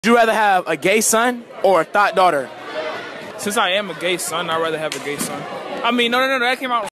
Would you rather have a gay son or a thought daughter? Since I am a gay son, I'd rather have a gay son. I mean, no, that came out